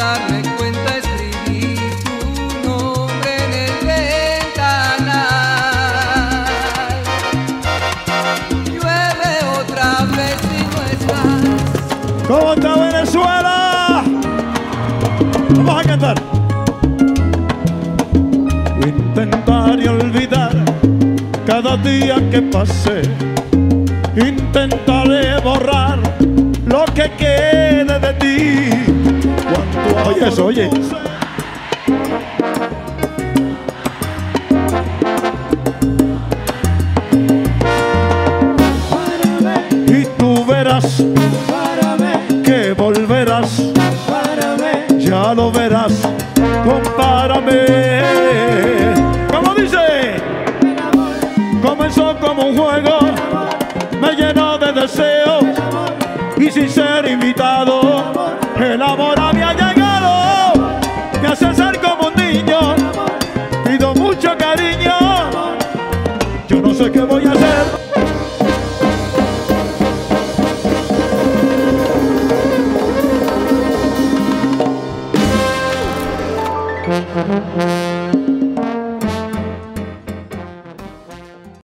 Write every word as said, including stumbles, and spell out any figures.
darme cuenta escribí tu nombre en el ventanal. Llueve otra vez y no estás. ¿Cómo está Venezuela? Vamos a cantar. Intentaré olvidar cada día que pasé. Intentaré borrar lo que quede de ti. Cuando oye eso, oye. Y tú verás que volverás. Ya lo verás. Compárame. ¿Cómo dice? Comenzó como un juego. Me llenó de deseos y sin ser invitado, el amor había llegado. Me hace ser como un niño, pido mucho cariño. Yo no sé qué voy a hacer.